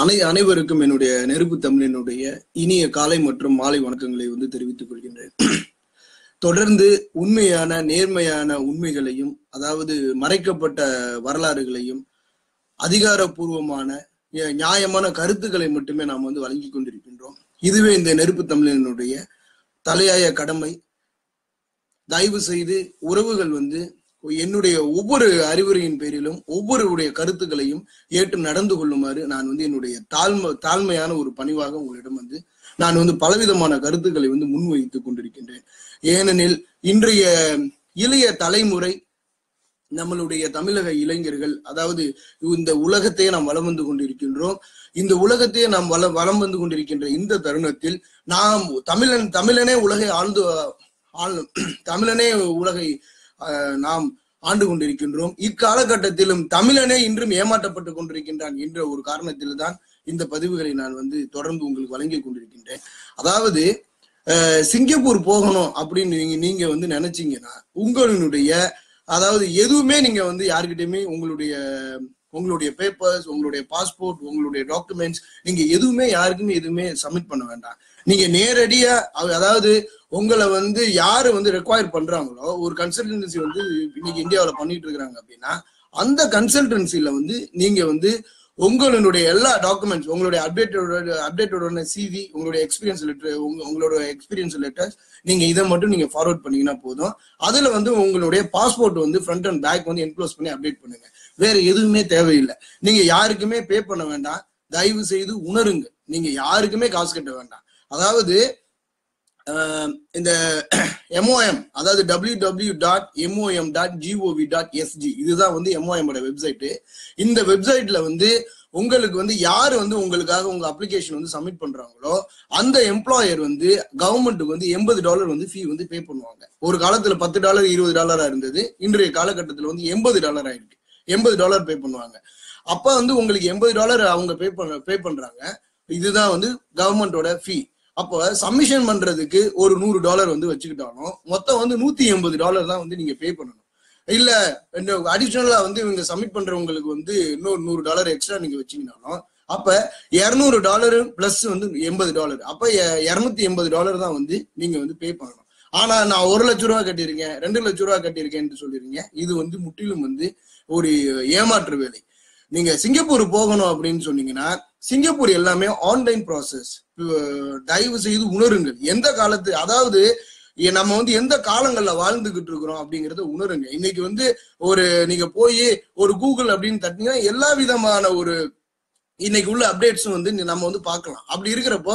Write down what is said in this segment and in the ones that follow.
அனைவருக்கும் என்னுடைய நெருப்பு தமிழனுடைய இனிய காலை மற்றும் மாலை வணக்கங்களை தெரிவித்துக் கொள்கின்றேன். தொடர்ந்து உண்மையான நேர்மையான உண்மைகளையும், அதாவது மறைக்கப்பட்ட வரலாறுகளையும், அதிகாரப்பூர்வமான நியாயமான கருத்துக்களை மட்டுமே நாம் வழங்கி கொண்டிருக்கின்றோம். இதுவே இந்த நெருப்பு தமிழனுடைய தலையாய கடமை. தயவு செய்து உறவுகள் என்னுடைய ஒவ்வொரு அறிவுரையின் பேரிலும் ஒவ்வொருடைய கருத்துக்களையும் ஏற்று நடந்து கொள்ளுமாறு நான் என்னுடைய தாழ்மையான ஒரு பணிவாக உங்களிடம் நான் பலவிதமான கருத்துக்களை முன்வைத்துக் கொண்டிருக்கின்றேன். ஏனெனில் இன்றைய இளைய தலைமுறை, நம்மளுடைய தமிழக இளைஞர்கள், அதாவது இந்த உலகத்தையே நாம் வலம் வந்து கொண்டிருக்கின்றோம். இந்த உலகத்தையே நாம் வலம் வந்து கொண்டிருக்கின்ற இந்த தருணத்தில் நாம் தமிழனே உலகை தமிழனே உலகை நாம் ஆண்டு கொண்டிருக்கின்றோம். இக்காலகட்டத்திலும் தமிழனே இன்றும் ஏமாற்றப்பட்டு கொண்டிருக்கின்றான் என்ற ஒரு காரணத்தில் தான் இந்த பதிவுகளை நான் தொடர்ந்து உங்களுக்கு வழங்கி கொண்டிருக்கின்றேன். அதாவது சிங்கப்பூர் போகணும் அப்படின்னு நீங்க நினைச்சீங்கன்னா, உங்களுடைய அதாவது எதுவுமே நீங்க யாருக்கிட்டையுமே உங்களுடைய பேப்பர்ஸ், உங்களுடைய பாஸ்போர்ட், உங்களுடைய டாக்குமெண்ட்ஸ், நீங்க எதுவுமே யாருக்குமே எதுவுமே சப்மிட் பண்ண வேண்டாம். நீங்க நேரடியா, அதாவது உங்களை யாரு ரெக்வயர் பண்றாங்களோ, ஒரு கன்சல்டன்சி இன்னைக்கு இந்தியாவில பண்ணிட்டு இருக்கிறாங்க அப்படின்னா, அந்த கன்சல்டன்சில நீங்க உங்களுடைய எல்லா டாக்குமெண்ட்ஸ், உங்களுடைய அப்டேட்டோட சிவி, உங்களுடைய எக்ஸ்பீரியன்ஸ் லெட்டர், உங்களோட எக்ஸ்பீரியன்ஸ் லெட்டர்ஸ், நீங்க இதை மட்டும் நீங்க ஃபார்வர்ட் பண்ணீங்கன்னா போதும். அதுல உங்களுடைய passport front and back enclose பண்ணி அப்டேட் பண்ணுங்க. வேற எதுவுமே தேவையில்லை. நீங்க யாருக்குமே பே பண்ண வேண்டாம். தயவு செய்து உணருங்க. நீங்க யாருக்குமே காசு கட்ட வேண்டாம். அதாவது இந்த MOM, அதாவது www.mom.gov.sg, இதுதான் MOM வெப்சைட். இந்த வெப்சைட்ல உங்களுக்கு யாரு உங்களுக்காக உங்க அப்ளிகேஷன் சப்மிட் பண்றாங்களோ, அந்த எம்ப்ளாயர் கவர்மெண்ட்டுக்கு $80 ஃபீ பே பண்ணுவாங்க. ஒரு காலத்துல $10 $20 இருந்தது. இன்றைய காலகட்டத்துல $80 ஆயிருக்கு. $80 பே பண்ணுவாங்க. அப்ப உங்களுக்கு $80 அவங்க பே பண்றாங்க. இதுதான் கவர்மெண்டோட ஃபீ. அப்ப சப்மிஷன் பண்றதுக்கு ஒரு $100 வச்சுக்கிட்டாலும் மொத்தம் $180 தான் நீங்க பே பண்ணணும். இல்ல அடிஷனலா இவங்க சப்மிட் பண்றவங்களுக்கு இன்னொரு $100 எக்ஸ்ட்ரா நீங்க வச்சீங்கன்னாலும், அப்ப $200 பிளஸ் $80, அப்ப $280 தான் நீங்க பே பண்ணணும். ஆனா நான் 1 லட்ச ரூபா கட்டியிருக்கேன், 2 லட்ச ரூபா கட்டியிருக்கேன்னு சொல்லிருக்கீங்க. இது முற்றிலும் ஒரு ஏமாற்று வேலை. நீங்க சிங்கப்பூர் போகணும் அப்படின்னு சொன்னீங்கன்னா, சிங்கப்பூர் எல்லாமே ஆன்லைன் ப்ராசஸ். தயவு செய்து உணருங்கள். எந்த காலத்து, அதாவது நம்ம எந்த காலங்கள்ல வாழ்ந்துகிட்டு இருக்கிறோம் அப்படிங்கறத உணருங்க. இன்னைக்கு ஒரு நீங்க போய் ஒரு கூகுள் அப்படின்னு தட்டினா எல்லா விதமான ஒரு இன்னைக்கு உள்ள அப்டேட்ஸும் நம்ம பார்க்கலாம். அப்படி இருக்கிறப்போ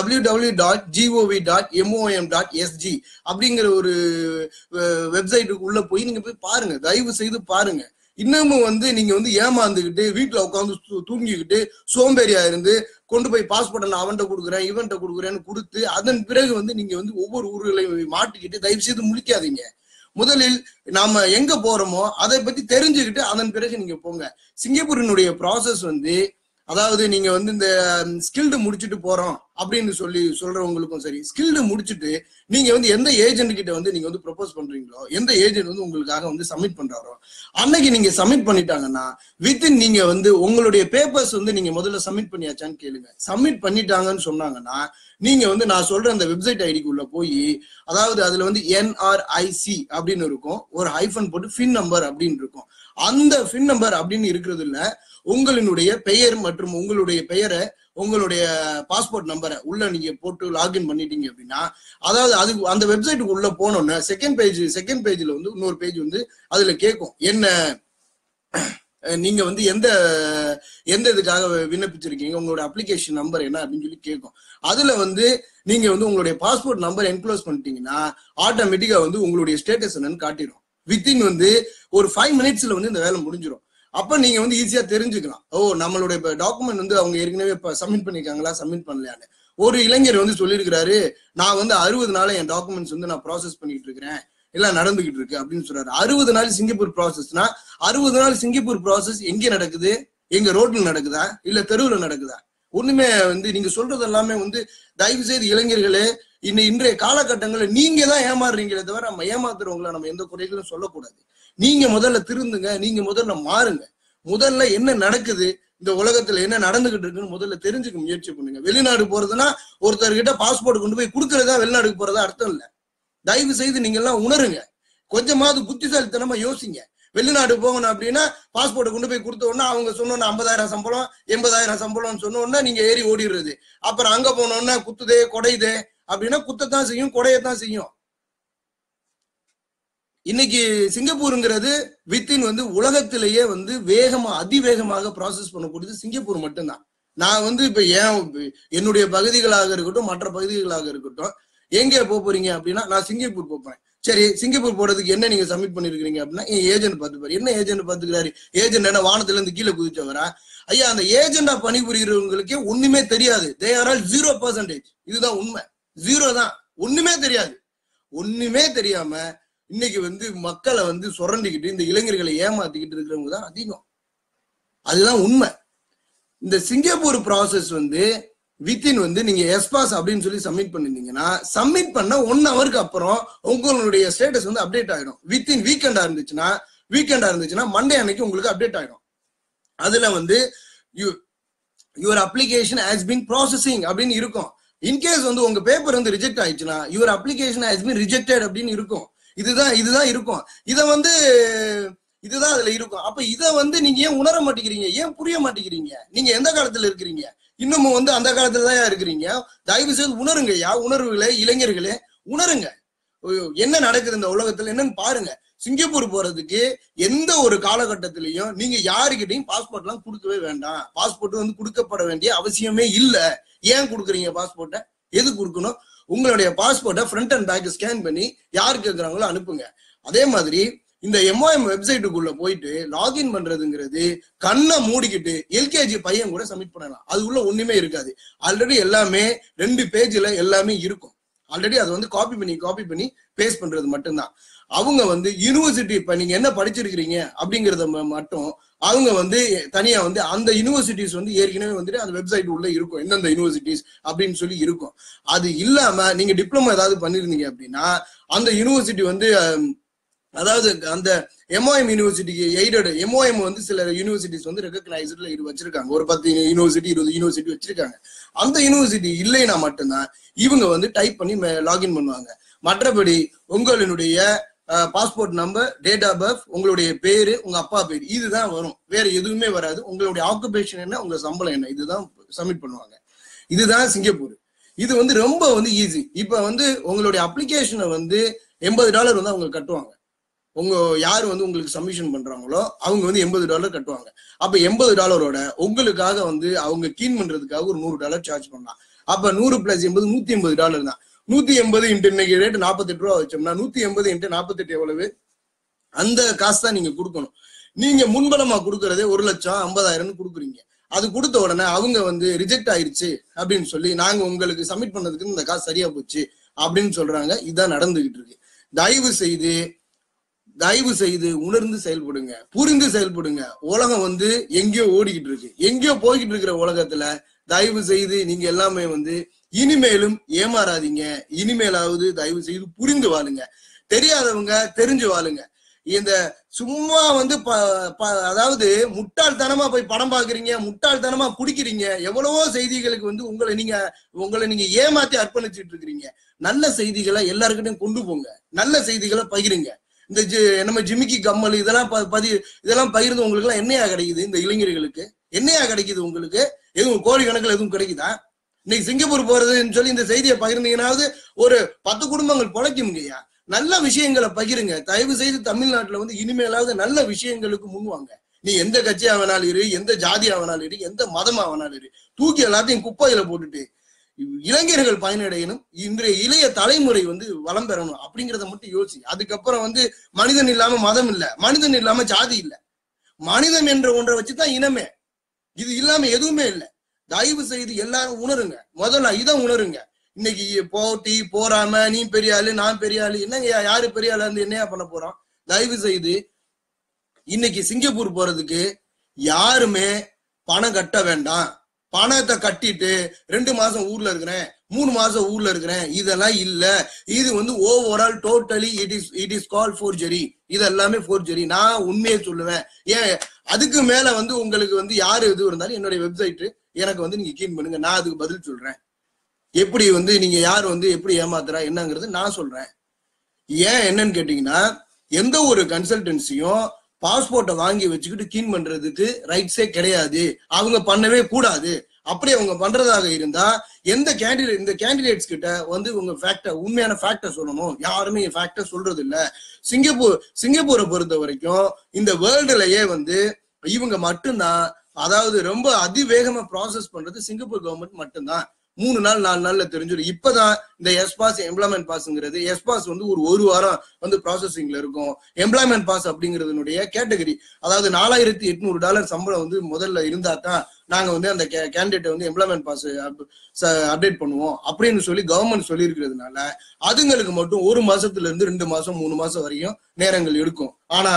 www.gov.mom.sg அப்படிங்கிற ஒரு வெப்சைட்டுக்கு உள்ள போய் நீங்க போய் பாருங்க. தயவு செய்து பாருங்க. இன்னமும் நீங்க ஏமாந்துகிட்டு வீட்டுல உட்காந்து தூங்கிக்கிட்டு சோம்பேறியா இருந்து கொண்டு போய் பாஸ்போர்ட் நான் அவன்கிட்ட கொடுக்குறேன் இவன்கிட்ட கொடுக்குறேன்னு கொடுத்து, அதன் பிறகு நீங்க ஒவ்வொரு ஊர்களையும் மாட்டிக்கிட்டு தயவு செய்து முழிக்காதீங்க. முதலில் நாம எங்க போறோமோ அதை பத்தி தெரிஞ்சுக்கிட்டு அதன் பிறகு நீங்க போங்க. சிங்கப்பூரினுடைய ப்ராசஸ் அதாவது நீங்க இந்த ஸ்கில்டு முடிச்சுட்டு போறோம் அப்படின்னு சொல்றவங்களுக்கும் சரி, ஸ்கில்டு முடிச்சுட்டு நீங்க எந்த ஏஜென்ட் கிட்ட நீங்க ப்ரொபோஸ் பண்றீங்களோ, எந்த ஏஜென்ட் உங்களுக்காக சப்மிட் பண்றாரோ, அன்னைக்கு நீங்க சப்மிட் பண்ணிட்டாங்கன்னா வித்தின் நீங்க உங்களுடைய பேப்பர்ஸ் நீங்க முதல்ல சப்மிட் பண்ணியாச்சான்னு கேளுங்க. சப்மிட் பண்ணிட்டாங்கன்னு சொன்னாங்கன்னா நீங்க நான் சொல்ற அந்த வெப்சைட் ஐடிக்கு உள்ள போய், அதாவது அதுல NRIC அப்படின்னு இருக்கும், ஒரு ஹைஃபன் போட்டு ஃபின் நம்பர் அப்படின்னு இருக்கும். அந்த ஃபின் நம்பர் அப்படின்னு இருக்கிறது இல்ல, உங்களுடைய பெயர் மற்றும் உங்களுடைய பெயரை, உங்களுடைய பாஸ்போர்ட் நம்பரை உள்ள நீங்க போட்டு லாகின் பண்ணிட்டீங்க அப்படின்னா, அதாவது அது அந்த வெப்சைட்டுக்கு உள்ள போனோன்னு செகண்ட் பேஜ்ல இன்னொரு பேஜ் அதுல கேட்கும், என்ன நீங்க எந்த இதுக்காக விண்ணப்பிச்சிருக்கீங்க, உங்களோட அப்ளிகேஷன் நம்பர் என்ன அப்படின்னு சொல்லி கேட்கும். அதுல நீங்க உங்களுடைய பாஸ்போர்ட் நம்பர் என்க்ளோஸ் பண்ணிட்டீங்கன்னா ஆட்டோமேட்டிக்கா உங்களுடைய ஸ்டேட்டஸ் என்னன்னு காட்டிடும். வித்தின் ஒரு 5 மினிட்ஸ்ல இந்த வேலை முடிஞ்சிடும். அப்ப நீங்க ஈஸியா தெரிஞ்சுக்கலாம், ஓ நம்மளுடைய டாக்குமெண்ட் அவங்க ஏற்கனவே சப்மிட் பண்ணிருக்காங்களா, சப்மிட் பண்ணலையான்னு. ஒரு இளைஞர் சொல்லியிருக்கிறாரு, நான் 60 நாள் என் டாக்குமெண்ட்ஸ் நான் ப்ராசஸ் பண்ணிட்டு இருக்கிறேன், எல்லாம் நடந்துகிட்டு இருக்கு அப்படின்னு சொல்றாரு. 60 நாள் சிங்கப்பூர் ப்ராசஸ்னா 60 நாள் சிங்கப்பூர் ப்ராசஸ் எங்க நடக்குது? எங்க ரோட்ல நடக்குதா இல்ல தெருவுல நடக்குதா? ஒண்ணுமே நீங்க சொல்றது எல்லாமே தயவு செய்து இளைஞர்களே, இன்றைய காலகட்டங்களில் நீங்க தான் ஏமாறுறீங்களே தவிர நம்ம ஏமாத்துறவங்களை நம்ம எந்த குறைகளும் சொல்லக்கூடாது. நீங்க முதல்ல திருந்துங்க, நீங்க முதல்ல மாறுங்க. முதல்ல என்ன நடக்குது, இந்த உலகத்துல என்ன நடந்துகிட்டு இருக்குன்னு முதல்ல தெரிஞ்சுக்க முயற்சி பண்ணுங்க. வெளிநாடு போறதுன்னா ஒருத்தர்கிட்ட பாஸ்போர்ட் கொண்டு போய் கொடுக்கறதா வெளிநாடுக்கு போறதா அர்த்தம் இல்ல. தயவு செய்து நீங்க எல்லாம் உணருங்க. கொஞ்சமாவது புத்திசாலித்தனமா யோசிங்க. வெளிநாடு போகணும் அப்படின்னா பாஸ்போர்ட்டை கொண்டு போய் கொடுத்த உடனே அவங்க சொன்னோன்னா 50,000 சம்பளம் 80,000 சம்பளம்னு சொன்ன உடனே நீங்க ஏறி ஓடிடுறது. அப்புறம் அங்க போனோன்னா குத்துதே கொடையுதே அப்படின்னா குத்தத்தான் செய்யும், கொடையத்தான் செய்யும். இன்னைக்கு சிங்கப்பூருங்கிறது வித்தின் உலகத்திலேயே வேகமா அதிவேகமாக ப்ராசஸ் பண்ணக்கூடியது சிங்கப்பூர் மட்டும்தான். நான் இப்ப என்னுடைய பகுதிகளாக இருக்கட்டும் மற்ற பகுதிகளாக இருக்கட்டும் எங்க போறீங்க அப்படின்னா நான் சிங்கப்பூர் போறேன். சரி, சிங்கப்பூர் போறதுக்கு என்ன நீங்க சப்மிட் பண்ணிருக்கீங்க அப்படின்னா என் ஏஜென்ட் பார்த்துப்பாரு. என்ன ஏஜென்ட் பார்த்துக்கிறாரு? ஏஜென்ட் என்ன வானத்துல இருந்து கீழே குதிச்சவரா? ஐயா, அந்த ஏஜென்டா பணிபுரிகிறவங்களுக்கே ஒண்ணுமே தெரியாது. They are all 0%. இதுதான் உண்மை. 0 தான். ஒண்ணுமே தெரியாது. ஒண்ணுமே தெரியாம இன்னைக்கு மக்களை சுரண்டிக்கிட்டு இந்த இளைஞர்களை ஏமாத்திக்கிட்டு இருக்கிறவங்க தான் அதிகம். அதுதான் உண்மை. இந்த சிங்கப்பூர் ப்ராசஸ் வித்தின் நீங்க எஸ்பாஸ் அப்படின்னு சொல்லி சப்மிட் பண்ணிருந்தீங்கன்னா சப்மிட் பண்ண 1 ஹவருக்கு அப்புறம் உங்களுடைய ஸ்டேட்டஸ் அப்டேட் ஆயிடும். வித்தின் வீக்கெண்டா இருந்துச்சுன்னா மண்டே அன்னைக்கு உங்களுக்கு அப்டேட் ஆயிடும். அதுல your application has been processing அப்படின்னு இருக்கும். இன்கேஸ் உங்க பேப்பர் ரிஜெக்ட் ஆயிடுச்சுன்னா your application has been rejected அப்படின்னு இருக்கும். இதுதான் இருக்கும். இதுதான் அதுல இருக்கும். அப்ப நீங்க ஏன் உணர மாட்டேங்கிறீங்க? ஏன் புரிய மாட்டேங்கிறீங்க? நீங்க எந்த காலத்துல இருக்கிறீங்க? இன்னமும் அந்த காலத்துலதான் இருக்கிறீங்க. தயவு செய்து உணருங்கய்யா. உணர்வுகளே, இளைஞர்களே உணருங்க. என்ன நடக்குது இந்த உலகத்துல என்னன்னு பாருங்க. சிங்கப்பூர் போறதுக்கு எந்த ஒரு காலகட்டத்திலையும் நீங்க யாருக்கிட்டையும் பாஸ்போர்ட் எல்லாம் கொடுக்கவே வேண்டாம். பாஸ்போர்ட் கொடுக்கப்பட வேண்டிய அவசியமே இல்ல. ஏன் கொடுக்குறீங்க பாஸ்போர்ட்டை? எது கொடுக்கணும்? உங்களுடைய பாஸ்போர்ட்டை ஃப்ரண்ட் அண்ட் பேக் ஸ்கேன் பண்ணி யாரு கேட்கறாங்களோ அனுப்புங்க. அதே மாதிரி இந்த MOM வெப்சைட்டுக்குள்ள போயிட்டு லாகின் பண்றதுங்கிறது கண்ணை மூடிக்கிட்டு எல்கேஜி பையன் கூட சப்மிட் பண்ணலாம். அது உள்ள ஒண்ணுமே இருக்காது. ஆல்ரெடி எல்லாமே 2 பேஜ்ல எல்லாமே இருக்கும். ஆல்ரெடி அதை காப்பி பண்ணி பேஸ்ட் பண்றது மட்டும்தான். அவங்க யூனிவர்சிட்டி இப்ப நீங்க என்ன படிச்சிருக்கிறீங்க அப்படிங்கறத மட்டும் அவங்க தனியா அந்த யூனிவர்சிட்டிஸ் ஏற்கனவே அந்த வெப்சைட் உள்ள இருக்கும். எந்தெந்த யூனிவர்சிட்டிஸ் அப்படின்னு சொல்லி இருக்கும். அது இல்லாம நீங்க டிப்ளமோ ஏதாவது பண்ணிருந்தீங்க அப்படின்னா அந்த யூனிவர்சிட்டி அதாவது அந்த MOM யூனிவர்சிட்டிக்கு எய்டட் MOM சில யூனிவர்சிட்டிஸ் ரெகக்னைஸ்ட்ல வச்சிருக்காங்க. ஒரு 10 யூனிவர்சிட்டி 20 யூனிவர்சிட்டி வச்சிருக்காங்க. அந்த யூனிவர்சிட்டி இல்லைன்னா மட்டும்தான் இவங்க டைப் பண்ணி லாகின் பண்ணுவாங்க. மற்றபடி உங்களுடைய passport number, date of birth, உங்களுடைய பேரு, உங்க அப்பா பேரு இதுதான் வரும். வேற எதுவுமே வராது. உங்களுடைய ஆக்குபேஷன் என்ன, உங்க சம்பளம் என்ன, இதுதான் சப்மிட் பண்ணுவாங்க. இதுதான் சிங்கப்பூர். இது ரொம்ப ஈஸி. இப்ப உங்களுடைய அப்ளிகேஷனை $80 அவங்க கட்டுவாங்க. யாரு உங்களுக்கு சப்மிஷன் பண்றாங்களோ அவங்க $80 கட்டுவாங்க. அப்ப $80 உங்களுக்காக அவங்க கீன் பண்றதுக்காக ஒரு $100 சார்ஜ் பண்ணலாம். அப்ப 100 + 80 $180 தான். 180 இன்ட்டு இன்னைக்கு ரேட் $48 வச்சோம்னா 180 இன்ட்டு 48 எவ்வளவு? அந்த காசு தான் நீங்க கொடுக்கணும். நீங்க முன்பணமா கொடுக்கறதே 1,50,000 கொடுக்குறீங்க. அது கொடுத்த உடனே அவங்க ரிஜெக்ட் ஆயிடுச்சு அப்படின்னு சொல்லி நாங்க உங்களுக்கு சப்மிட் பண்ணதுக்கு இந்த காசு சரியா போச்சு அப்படின்னு சொல்றாங்க. இதுதான் நடந்துகிட்டு இருக்கு. தயவு செய்து உணர்ந்து செயல்படுங்க, புரிந்து செயல்படுங்க. உலகம் எங்கேயோ ஓடிக்கிட்டு இருக்கு. எங்கேயோ போய்கிட்டு இருக்கிற உலகத்துல தயவு செய்து நீங்க எல்லாமே இனிமேலும் ஏமாறாதீங்க. இனிமேலாவது தயவு செய்து புரிந்து வாழுங்க. தெரியாதவங்க தெரிஞ்சு வாழுங்க. இந்த சும்மா அதாவது முட்டாள்தனமா போய் படம் பாக்குறீங்க, முட்டாள்தனமா குடிக்கிறீங்க. எவ்வளவோ செய்திகளுக்கு உங்களை நீங்க ஏமாத்தி அர்ப்பணிச்சுட்டு இருக்கிறீங்க. நல்ல செய்திகளை எல்லாருக்கிட்டையும் கொண்டு போங்க. நல்ல செய்திகளை பகிருங்க. இந்த நம்ம ஜிமிக்கி கம்மல் இதெல்லாம் பகிர்ந்து உங்களுக்கு எல்லாம் என்னையா கிடைக்குது? இந்த இளைஞர்களுக்கு என்னையா கிடைக்குது? உங்களுக்கு எதுவும் கோடிக்கணக்கில் எதுவும் கிடைக்குதா? இன்னைக்கு சிங்கப்பூர் போறதுன்னு சொல்லி இந்த செய்தியை பகிர்ந்தீங்கன்னாவது ஒரு 10 குடும்பங்கள் பொழைக்கும்ங்கய்யா. நல்ல விஷயங்களை பகிருங்க. தயவு செய்து தமிழ்நாட்டுல இனிமேலாவது நல்ல விஷயங்களுக்கு முன்வாங்க. நீ எந்த கட்சியா வேணாலும் இரு, எந்த ஜாதியா வேணாலும் இரு, எந்த மதமா வேணாலும் இரு, தூக்கி எல்லாத்தையும் குப்பையில போட்டுட்டு இளைஞர்கள் பயனடையணும். இன்றைய இளைய தலைமுறை வளம் பெறணும் அப்படிங்கிறத மட்டும் யோசி. அதுக்கப்புறம் மனிதன் இல்லாம மதம் இல்ல, மனிதன் இல்லாம ஜாதி இல்ல, மனிதன் என்ற ஒன்றை வச்சுதான் இனமே. இது இல்லாம எதுவுமே இல்லை. தயவு செய்து எல்லாரும் உணருங்க. முதல்ல இதை உணருங்க. இன்னைக்கு போட்டி போறாம நீ பெரிய ஆளு நான் பெரிய ஆளு என்னங்க, யாரு பெரிய ஆளு என்னையா பண்ண போறோம்? தயவு செய்து இன்னைக்கு சிங்கப்பூர் போறதுக்கு யாருமே பணம் கட்ட வேண்டாம். பணத்தை கட்டிட்டு 2 மாசம் ஊர்ல இருக்கிறேன், 3 மாசம் ஊர்ல இருக்கிறேன், இதெல்லாம் இல்ல. இது வந்து overall totally it is call forgery. இது எல்லாமே ஃபோர்ஜரி. நான் உண்மையை சொல்லுவேன். ஏன் அதுக்கு மேல வந்து உங்களுக்கு வந்து யாரு இது இருந்தாலும் என்னுடைய வெப்சைட் எனக்கு வந்து நீங்க கீன் பண்ணுங்க, நான் அதுக்கு பதில் சொல்றேன். எப்படி வந்து நீங்க யார் வந்து எப்படி ஏமாத்துறா என்னங்கிறது நான் சொல்றேன். ஏன் என்னன்னு கேட்டீங்கன்னா, எந்த ஒரு கன்சல்டன்சியும் பாஸ்போர்ட்டை வாங்கி வச்சுக்கிட்டு கீன் பண்றதுக்கு ரைட்ஸே கிடையாது. அவங்க பண்ணவே கூடாது. அப்படி அவங்க பண்றதாக இருந்தா இந்த கேண்டிடேட்ஸ் கிட்ட வந்து உங்க உண்மையான ஃபேக்டை சொல்லணும். யாருமே ஃபேக்டை சொல்றது இல்ல. சிங்கப்பூரை பொறுத்த வரைக்கும் இந்த வேர்ல்டுலயே வந்து இவங்க மட்டும்தான், அதாவது ரொம்ப அதிவேகமா ப்ராசஸ் பண்றது சிங்கப்பூர் கவர்மெண்ட் மட்டும்தான். 3 நாள் 4 நாள்ல தெரிஞ்சிடும். இப்பதான் இந்த எஸ்பாஸ் எம்ப்ளாய்மெண்ட் பாஸ்ங்கிறது, எஸ்பாஸ் வந்து ஒரு வாரம் வந்து ப்ராசஸிங்ல இருக்கும். எம்ப்ளாய்மெண்ட் பாஸ் அப்படிங்கிறதுனுடைய கேட்டகரி, அதாவது $4800 சம்பளம் வந்து முதல்ல இருந்தா தான் நாங்க வந்து அந்த கேண்டிடேட்டை வந்து எம்ப்ளாய்மெண்ட் பாஸ் அப்டேட் பண்ணுவோம் அப்படின்னு சொல்லி கவர்மெண்ட் சொல்லி இருக்கிறதுனால அதுங்களுக்கு மட்டும் 1 மாசத்துல இருந்து 2 மாசம் 3 மாசம் வரையும் நேரங்கள் எடுக்கும். ஆனா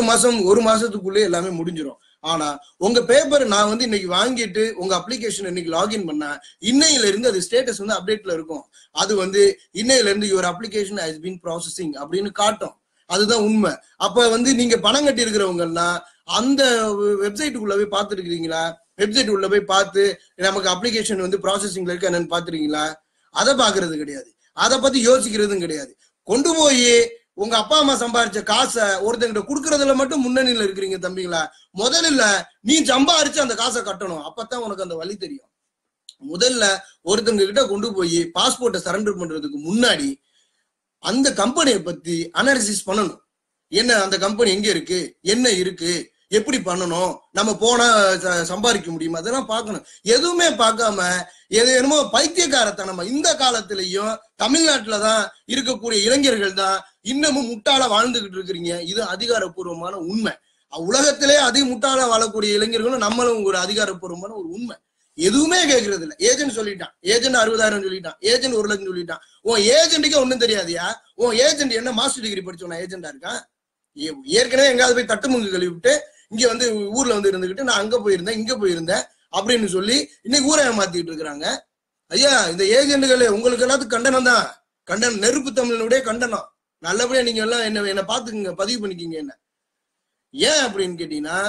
1 மாசத்துக்குள்ளே எல்லாமே முடிஞ்சிடும். ஆனா உங்க பேப்பர் நான் வந்து இன்னைக்கு வாங்கிட்டு உங்க அப்ளிகேஷன் இன்னைக்கு லாகின் பண்ணா இன்னையில இருந்து அது ஸ்டேட்டஸ் வந்து அப்டேட்ல இருக்கும். அது வந்து இன்னையில இருந்து your application has been processing அப்படின்னு காட்டும். அதுதான் உண்மை. அப்ப வந்து நீங்க பணம் கட்டி இருக்கிறவங்கன்னா அந்த வெப்சைட்டுக்குள்ள போய் பார்த்துருக்கீங்களா? வெப்சைட் உள்ள போய் பார்த்து நமக்கு அப்ளிகேஷன் வந்து ப்ராசஸிங்ல இருக்கு என்னன்னு பாத்துருக்கீங்களா? அதை பாக்குறது கிடையாது. அதை பத்தி யோசிக்கிறதும் கிடையாது. கொண்டு போய் உங்க அப்பா அம்மா சம்பாரிச்ச காசை ஒருத்தங்கிட்ட குடுக்கறதுல மட்டும் முன்னணியில இருக்கிறீங்க தம்பிங்களா. முதல்ல நீ சம்பாரிச்சு அந்த காசை கட்டணும். அப்பதான் உனக்கு அந்த வழி தெரியும். முதல்ல ஒருத்தங்க கிட்ட கொண்டு போய் பாஸ்போர்ட்டை சரண்டர் பண்றதுக்கு முன்னாடி அந்த கம்பெனியை பத்தி அனாலிசிஸ் பண்ணணும். என்ன அந்த கம்பெனி எங்க இருக்கு, என்ன இருக்கு, எப்படி பண்ணணும், நம்ம போனா சம்பாதிக்க முடியுமா, அதெல்லாம் பார்க்கணும். எதுவுமே பார்க்காம என்னமோ பைத்தியக்காரத்தனமா இந்த காலத்திலையும் தமிழ்நாட்டுலதான் இருக்கக்கூடிய இளைஞர்கள் தான் இன்னமும் முட்டாள வாழ்ந்துகிட்டு இருக்கிறீங்க. இது அதிகாரப்பூர்வமான உண்மை. உலகத்திலே முட்டாள வாழக்கூடிய இளைஞர்களும் நம்மளும் ஒரு அதிகாரப்பூர்வமான ஒரு உண்மை. எதுவுமே கேட்கறது இல்லை. ஏஜென்ட் சொல்லிட்டான், ஏஜென்ட் 60,000 சொல்லிட்டான், ஏஜென்ட் 1 லட்சம் சொல்லிட்டான். உன் ஏஜென்ட்டுக்கே ஒன்னும் தெரியாதியா? உன் ஏஜென்ட் என்ன மாஸ்டர் டிகிரி படிச்சோன்னா ஏஜென்டா இருக்கான்? ஏற்கனவே எங்காவது போய் தட்டுமுங்கு கழுவி விட்டு இங்க வந்து ஊர்ல வந்து இருந்துகிட்டு நான் அங்க போயிருந்தேன் இங்க போயிருந்தேன் அப்படின்னு சொல்லி இன்னைக்கு ஊரை ஏமாத்திட்டு இருக்கிறாங்க. ஐயா, இந்த ஏஜென்ட்டுகள் உங்களுக்கு எல்லாத்துக்கும் கண்டனம் தான். கண்டனம், நெருப்பு தமிழனுடைய கண்டனம். நல்லபடியா நீங்க எல்லாம் என்ன பாத்துக்குங்க, பதிவு பண்ணிக்கிங்க. என்ன ஏன் அப்படின்னு கேட்டீங்கன்னா,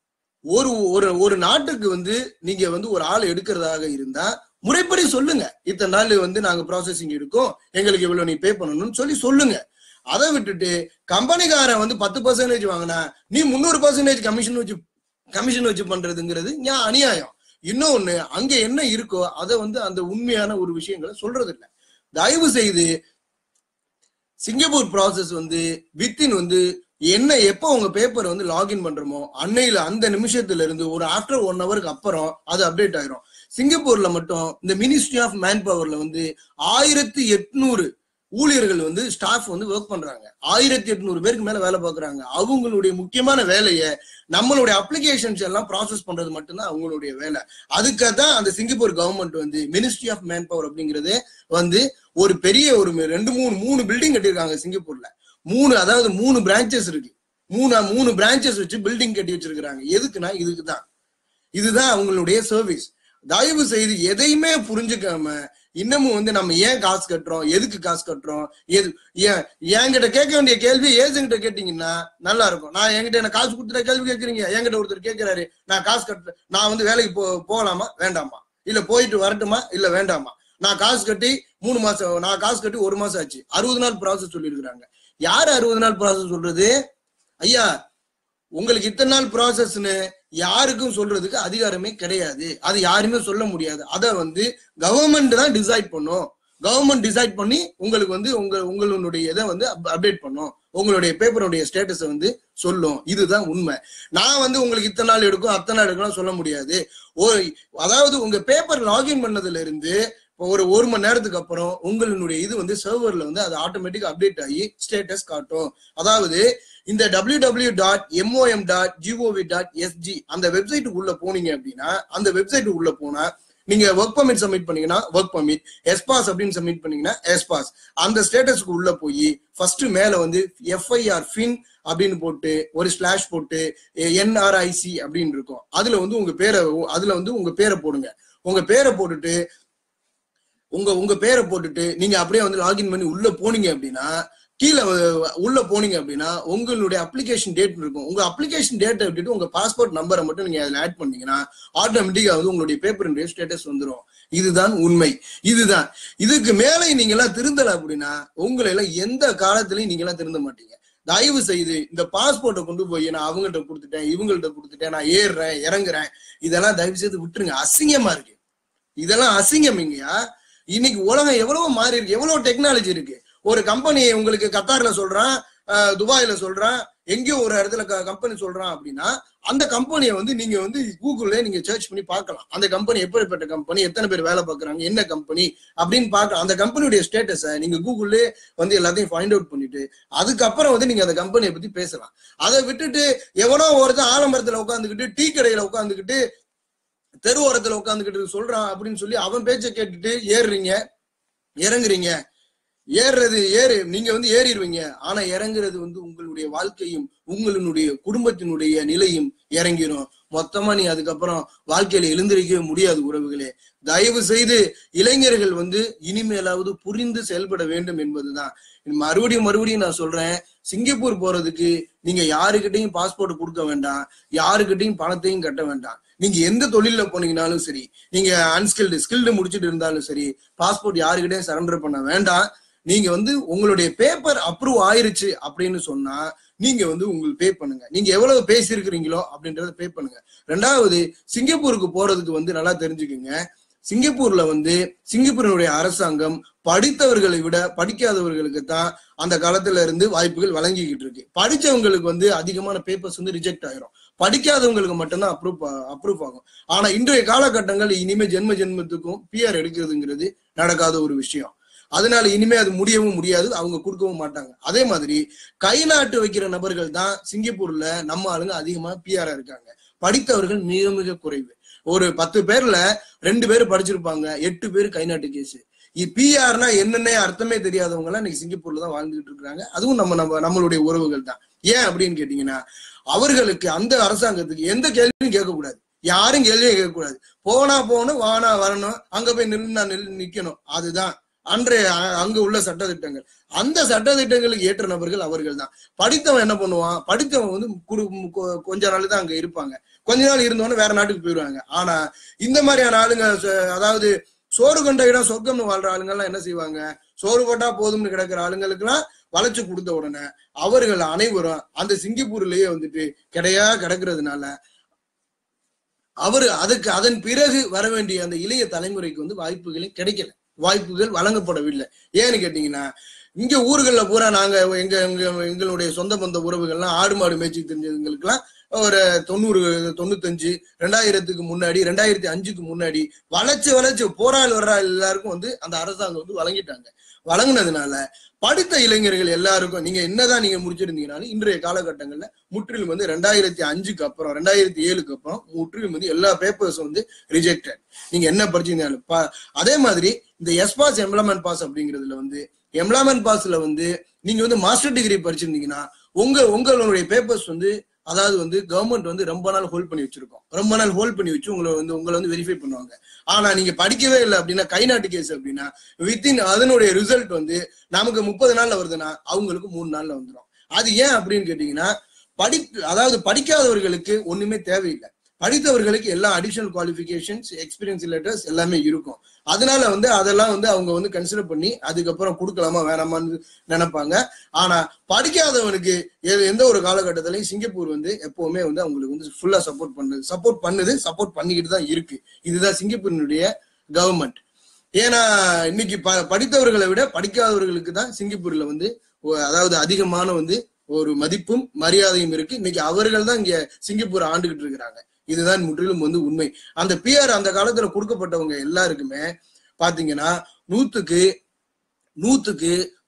ஒரு நாட்டுக்கு வந்து நீங்க வந்து ஒரு ஆள் எடுக்கிறதாக இருந்தா முறைப்படி சொல்லுங்க. இத்தனை நாள் வந்து நாங்க ப்ராசஸிங் எடுக்கும், எங்களுக்கு இவ்வளவு நீ பே பண்ணணும்னு சொல்லி சொல்லுங்க. அதை விட்டுட்டு கம்பெனிக்காரன் வந்து 10% வாங்கினா நீ 300% கமிஷன் வச்சு பண்றதுங்கிறது ஏன் அநியாயம். இன்னொன்னு, அங்க என்ன இருக்கோ அதை வந்து அந்த உண்மையான ஒரு விஷயங்களை சொல்றது இல்லை. தயவு செய்து சிங்கப்பூர் ப்ராசஸ் வந்து வித்தின் வந்து என்ன எப்போ உங்க பேப்பர் வந்து லாகின் பண்றோமோ அன்னையில அந்த நிமிஷத்துல இருந்து ஒரு ஆஃப்டர் 1 ஹவருக்கு அப்புறம் அது அப்டேட் ஆயிரும். சிங்கப்பூர்ல மட்டும் இந்த மினிஸ்ட்ரி ஆஃப் மேன் பவர்ல வந்து 1800 ஊழியர்கள் வந்து ஸ்டாஃப் வந்து ஒர்க் பண்றாங்க. 1800 பேருக்கு மேல வேலை பார்க்கறாங்க. அவங்களுடைய முக்கியமான வேலையை நம்மளுடைய அப்ளிகேஷன்ஸ் எல்லாம் ப்ராசஸ் பண்றது மட்டும்தான் அவங்களுடைய வேலை. அதுக்காக தான் அந்த சிங்கப்பூர் கவர்மெண்ட் வந்து மினிஸ்ட்ரி ஆஃப் மேன் பவர் அப்படிங்கிறது வந்து ஒரு பெரிய ஒரு 2-3 பில்டிங் கட்டியிருக்காங்க சிங்கப்பூர்ல. 3 பிரான்ச்சஸ் இருக்கு. 3 பிரான்ச்சஸ் வச்சு பில்டிங் கட்டி வச்சிருக்காங்க. எதுக்குன்னா இதுதான் அவங்களுடைய சர்வீஸ். தயவு செய்து எதையுமே புரிஞ்சுக்காம இன்னமும் வந்து நம்ம ஏன் காசு கட்டுறோம், எதுக்கு காசு கட்டுறோம், என்கிட்ட கேட்க வேண்டிய கேள்வி ஏஜென்ட் கேட்டீங்கன்னா நல்லா இருக்கும். நான் என்கிட்ட என்ன காசு கொடுத்துட்ட கேள்வி கேட்கறீங்க. என்கிட்ட ஒருத்தர் கேட்கிறாரு, நான் காசு கட்டுறேன், நான் வந்து வேலைக்கு போகலாமா வேண்டாமா, இல்ல போயிட்டு வரட்டுமா இல்ல வேண்டாமா, நான் காசு கட்டி 3 மாசம், நான் காசு கட்டி 1 மாசம் ஆச்சு, 60 நாள் ப்ராசஸ் சொல்லி இருக்கிறாங்க. யாரு 60 நாள் ப்ராசஸ் சொல்றது? ஐயா, உங்களுக்கு இத்தனை நாள் ப்ராசஸ்ன்னு யாருக்கும் சொல்றதுக்கு அதிகாரமே கிடையாது. அது யாருமே சொல்ல முடியாது. அதை வந்து கவர்மெண்ட் தான் டிசைட் பண்ணும். கவர்மெண்ட் டிசைட் பண்ணி உங்களுக்கு வந்து உங்களுடைய இதை வந்து அப்டேட் பண்ணும், உங்களுடைய பேப்பருடைய ஸ்டேட்டஸை வந்து சொல்லும். இதுதான் உண்மை. நான் வந்து உங்களுக்கு இத்தனை நாள் எடுக்கும் அத்தனை நாள் எடுக்கலாம் சொல்ல முடியாது. அதாவது உங்க பேப்பர் லாகின் பண்ணதுல இருந்து ஒரு மணி நேரத்துக்கு அப்புறம் உங்களுடைய இது வந்து சர்வர்ல வந்து அது ஆட்டோமேட்டிக் அப்டேட் ஆகி ஸ்டேட்டஸ் காட்டும். அதாவது இந்த www.mom.gov.sg அந்த வெப்சைட்டுக்கு உள்ள போனீங்க அப்படின்னா, அந்த வெப்சைட்டுக்கு உள்ள போனா நீங்க ஒர்க் பர்மிட் சப்மிட் பண்ணீங்கன்னா ஒர்க் பர்மிட், எஸ்பாஸ் அப்படின்னு சப்மிட் பண்ணீங்கன்னா எஸ்பாஸ், அந்த ஸ்டேட்டஸ்க்கு உள்ள போய் ஃபர்ஸ்ட் மேல வந்து FIR ஃபின் அப்படின்னு போட்டு ஒரு ஸ்லாஷ் போட்டு NRIC அப்படின்னு இருக்கும். அதுல வந்து உங்க பேரை போடுங்க. உங்க பேரை போட்டுட்டு உங்க பேரை போட்டுட்டு நீங்க அப்படியே வந்து லாகின் பண்ணி உள்ள போனீங்க அப்படின்னா, கீழே உள்ள போனீங்க அப்படின்னா உங்களுடைய அப்ளிகேஷன் டேட் இருக்கும். உங்க அப்ளிகேஷன் டேட்டை விட்டுட்டு உங்க பாஸ்போர்ட் நம்பரை மட்டும் நீங்க அதுல ஆட் பண்ணீங்கன்னா ஆட்டோமேட்டிக்கா வந்து உங்களுடைய பேப்பர் ஸ்டேட்டஸ் வந்துடும். இதுதான் உண்மை. இதுதான். இதுக்கு மேலே நீங்க எல்லாம் திருந்தல அப்படின்னா உங்களை எல்லாம் எந்த காலத்திலையும் நீங்க எல்லாம் திருந்த மாட்டீங்க. தயவு செய்து இந்த பாஸ்போர்ட்டை கொண்டு போய் நான் அவங்கள்ட்ட கொடுத்துட்டேன், இவங்கள்ட்ட கொடுத்துட்டேன், நான் ஏறுறேன் இறங்குறேன், இதெல்லாம் தயவு செய்து விட்டுருங்க. அசிங்கமா இருக்கு. இதெல்லாம் அசிங்கமிங்கயா. இன்னைக்கு உலகம் எவ்வளவு மாறி இருக்கு, எவ்வளவு டெக்னாலஜி இருக்கு. ஒரு கம்பெனி உங்களுக்கு கத்தார்ல சொல்றான், துபாயில சொல்றான், எங்கேயோ ஒரு இடத்துல கம்பெனி சொல்றான் அப்படின்னா அந்த கம்பெனியை வந்து நீங்க வந்து கூகுள்ல நீங்க சர்ச் பண்ணி பார்க்கலாம். அந்த கம்பெனி எப்படிப்பட்ட கம்பெனி, எத்தனை பேர் வேலை பார்க்கறாங்க, என்ன கம்பெனி அப்படின்னு பார்க்கலாம். அந்த கம்பெனியுடைய ஸ்டேட்டஸை நீங்க கூகுள்ல வந்து எல்லாத்தையும் ஃபைண்ட் அவுட் பண்ணிட்டு அதுக்கப்புறம் வந்து நீங்க அந்த கம்பெனியை பத்தி பேசலாம். அதை விட்டுட்டு எவனோ ஒருத்தன் ஆலமரத்துல உட்காந்துக்கிட்டு டீ கடையில உட்காந்துக்கிட்டு தெருவோரத்துல உட்காந்துக்கிட்டு சொல்றான் அப்படின்னு சொல்லி அவன் பேச்சை கேட்டுட்டு ஏறுறீங்க இறங்குறீங்க. நீங்க வந்து ஏறிடுவீங்க. ஆனா இறங்குறது வந்து உங்களுடைய வாழ்க்கையும் உங்களுடைய குடும்பத்தினுடைய நிலையும் இறங்கிடும். மொத்தமா நீ அதுக்கப்புறம் வாழ்க்கையில எழுந்திருக்கவே முடியாது. உறவுகளே, தயவு செய்து இளைஞர்கள் வந்து இனிமேலாவது புரிந்து செயல்பட வேண்டும் என்பதுதான். மறுபடியும் நான் சொல்றேன், சிங்கப்பூர் போறதுக்கு நீங்க யாருக்கிட்டையும் பாஸ்போர்ட் கொடுக்க வேண்டாம், யாருக்கிட்டையும் பணத்தையும் கட்ட வேண்டாம். நீங்க எந்த தொழில போனீங்கனாலும் சரி, நீங்க ஸ்கில்டு முடிச்சுட்டு இருந்தாலும் சரி, பாஸ்போர்ட் யாருக்கிட்டையும் சரண்டர் பண்ண வேண்டாம். நீங்க வந்து உங்களுடைய பேப்பர் அப்ரூவ் ஆயிருச்சு அப்படின்னு சொன்னா நீங்க வந்து உங்களுக்கு பே பண்ணுங்க. நீங்க எவ்வளவு பேசியிருக்கிறீங்களோ அப்படின்றத பே பண்ணுங்க. ரெண்டாவது, சிங்கப்பூருக்கு போறதுக்கு வந்து நல்லா தெரிஞ்சுக்குங்க. சிங்கப்பூர்ல வந்து சிங்கப்பூரினுடைய அரசாங்கம் படித்தவர்களை விட படிக்காதவர்களுக்கு தான் அந்த காலத்துல இருந்து வாய்ப்புகள் வழங்கிக்கிட்டு இருக்கு. படிச்சவங்களுக்கு வந்து அதிகமான பேப்பர்ஸ் வந்து ரிஜெக்ட் ஆயிரும், படிக்காதவங்களுக்கு மட்டும்தான் அப்ரூவ் ஆகும். ஆனா இன்றைய காலகட்டங்கள் இனிமே ஜென்மத்துக்கும் பிஆர் எடுக்கிறதுங்கிறது நடக்காத ஒரு விஷயம். அதனால இனிமே அது முடியவும் முடியாது, அவங்க கொடுக்கவும் மாட்டாங்க. அதே மாதிரி கை நாட்டு வைக்கிற நபர்கள் தான் சிங்கப்பூர்ல நம்ம ஆளுங்க அதிகமா பிஆரா இருக்காங்க. படித்தவர்கள் மிக மிக குறைவு. ஒரு 10 பேர்ல 2 பேர் படிச்சிருப்பாங்க, 8 பேர் கை நாட்டு கேஸ். பிஆர்னா என்னன்னே அர்த்தமே தெரியாதவங்க எல்லாம் இன்னைக்கு சிங்கப்பூர்ல தான் வாழ்ந்துகிட்டு இருக்காங்க. அதுவும் நம்மளுடைய உறவுகள் தான். ஏன் அப்படின்னு கேட்டீங்கன்னா, அவர்களுக்கு அந்த அரசாங்கத்துக்கு எந்த கேள்வியும் கேட்கக்கூடாது, யாரும் கேள்வியும் கேட்கக்கூடாது. போகணும், வானா வரணும், அங்க போய் நிக்கணும். அதுதான் அங்க உள்ள சட்டத்திட்டங்கள். அந்த சட்டத்திட்டங்களுக்கு ஏற்ற நபர்கள் அவர்கள் தான். படித்தவன் என்ன பண்ணுவான், படித்தவன் வந்து கொஞ்ச நாள் தான் அங்க இருப்பாங்க, கொஞ்ச நாள் இருந்தோன்னு வேற நாட்டுக்கு போயிடுவாங்க. ஆனா இந்த மாதிரியான ஆளுங்க, அதாவது சோறு கொண்ட இடம் சொர்க்கம்னு வாழ்ற ஆளுங்க எல்லாம் என்ன செய்வாங்க, சோறு போட்டா போதும்னு கிடக்கிற ஆளுங்களுக்கு எல்லாம் வளைச்சு கொடுத்த உடனே அவர்கள் அனைவரும் அந்த சிங்கப்பூர்லயே வந்துட்டு கிடக்கிறதுனால அதன் பிறகு வர வேண்டிய அந்த இளைய தலைமுறைக்கு வந்து வாய்ப்புகள் வழங்கப்படவில்லை. ஏன்னு கேட்டீங்கன்னா, இங்க ஊர்கள்ல பூரா நாங்க எங்களுடைய சொந்த பந்த உறவுகள்லாம் ஆடு மாடு மேய்ச்சி தெரிஞ்சவங்களுக்கு எல்லாம் ஒரு 90, 95, 2000க்கு முன்னாடி 2005க்கு முன்னாடி வளைச்சு போராள் வர்ற எல்லாருக்கும் வந்து அந்த அரசாங்கம் வந்து வழங்கிட்டாங்க. வழங்கினதுனால படித்த இளைஞர்கள் எல்லாருக்கும் நீங்க என்னதான் நீங்க முடிச்சிருந்தீங்கனாலும் இன்றைய காலகட்டங்கள்ல முற்றிலும் வந்து 2005க்கு அப்புறம் 2007க்கு அப்புறம் முற்றிலும் வந்து எல்லா பேப்பர்ஸும் வந்து ரிஜெக்டட். நீங்க என்ன படிச்சிருந்தாலும். அதே மாதிரி இந்த எஸ்பாஸ் எம்ப்ளாய்மெண்ட் பாஸ் அப்படிங்கிறதுல வந்து எம்ப்ளாய்மெண்ட் பாஸ்ல வந்து நீங்க வந்து மாஸ்டர் டிகிரி படிச்சிருந்தீங்கன்னா உங்களுடைய பேப்பர்ஸ் வந்து, அதாவது வந்து கவர்மெண்ட் வந்து ரொம்ப நாள் ஹோல்ட் பண்ணி வச்சு உங்களை வந்து வெரிஃபை பண்ணுவாங்க. ஆனா நீங்க படிக்கவே இல்லை அப்படின்னா, கை நாட்டு கேஸ் அப்படின்னா வித்தின் அதனுடைய ரிசல்ட் வந்து நமக்கு 30 நாள்ல வருதுன்னா அவங்களுக்கு 3 நாள்ல வந்துடும். அது ஏன் அப்படின்னு கேட்டீங்கன்னா, அதாவது படிக்காதவர்களுக்கு ஒண்ணுமே தேவையில்லை, படித்தவர்களுக்கு எல்லா அடிஷனல் குவாலிஃபிகேஷன்ஸ், எக்ஸ்பீரியன்ஸ் லெட்டர்ஸ் எல்லாமே இருக்கும். அதனால வந்து அதெல்லாம் வந்து அவங்க வந்து கன்சிடர் பண்ணி அதுக்கப்புறம் கொடுக்கலாமா வேணாமான்னு நினைப்பாங்க. ஆனா படிக்காதவனுக்கு எந்த ஒரு காலகட்டத்திலையும் சிங்கப்பூர் வந்து எப்பவுமே வந்து அவங்களுக்கு வந்து ஃபுல்லா சப்போர்ட் பண்ணிக்கிட்டு தான் இருக்கு. இதுதான் சிங்கப்பூரினுடைய கவர்மெண்ட். ஏன்னா இன்னைக்கு படித்தவர்களை விட படிக்காதவர்களுக்கு தான் சிங்கப்பூர்ல வந்து அதாவது அதிகமான வந்து ஒரு மதிப்பும் மரியாதையும் இருக்கு. இன்னைக்கு அவர்கள் தான் இங்க சிங்கப்பூர் ஆண்டுகிட்டு இருக்கிறாங்க. இதுதான் முற்றிலும் வந்து உண்மை. அந்த பிஆர் அந்த காலத்துல கொடுக்கப்பட்டவங்க எல்லாருக்குமே பாத்தீங்கன்னா 100க்கு